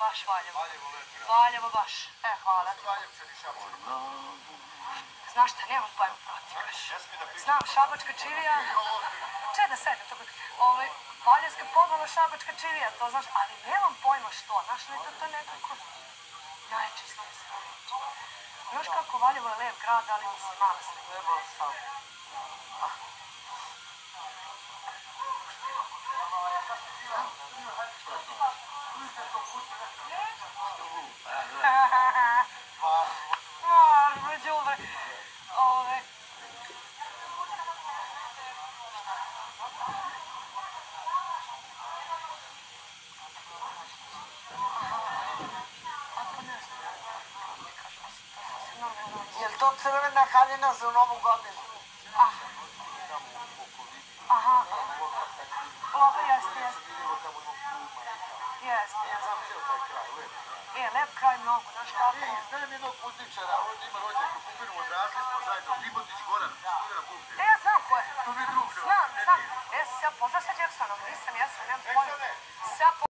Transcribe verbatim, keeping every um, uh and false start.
baš Valjevo. Valjevo, Letka. Valjevo baš. E, hvala. Valjevčani Šabačka. Znaš šta, nemam pojma protiv. Znam, Šabačka čivija. Če da sedim, to ovaj, Valjevska podvala Šabačka čivija, to znaš, ali nemam pojma što, znaš, ne, to, to nekako najčistije se. Znaš kako Valjevo je lep grad, ali mislim, malo se Nema sam. Marno, đubre. Ove. Je li to crvena haljina za novu godinu? Aha. Ovo, jeste, jeste. Jeste, jeste. E, lep kraj mnogo, znaš kako? Ej, znam jednog putničara, on ima rođak u Pupinu, odrasli smo zajedno, Libotić Goran, studira Pupinu. E, ja znam ko je. To mi je drug. Znam, znam. E, se ja poznaš sa Jacksonom, nisam, jesam, nemam pojma. Se ja